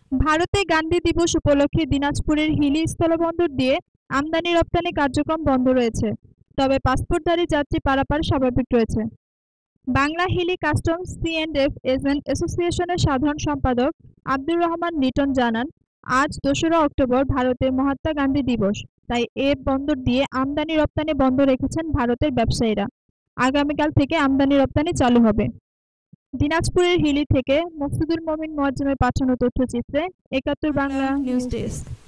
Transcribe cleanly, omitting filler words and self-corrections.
ভারতে গান্ধী দিবস উপলক্ষে দিনাজপুরের হিলি স্থলবন্দর দিয়ে আমদানি-রপ্তানি কার্যক্রম বন্ধ রয়েছে, তবে পাসপোর্টধারী যাত্রী পারাপার স্বাভাবিক রয়েছে। Bangla Hili customs C and F agent অ্যাসোসিয়েশনের সাধারণ সম্পাদক আব্দুর রহমান লিটন জানান, আজ ২রা অক্টোবর ভারতের মহাত্মা গান্ধী দিবস, তাই এ বন্দর দিয়ে আমদানি-রপ্তানি বন্ধ রেখেছেন ভারতের ব্যবসায়ীরা। আগামীকাল থেকে আমদানি-রপ্তানি চালু হবে। দিনাজপুরের হিলি থেকে মকসুদুল মমিন মোয়াজ্জেমের পাঠানো তথ্যচিত্রে ৭১ বাংলা নিউজ ডেস্ক।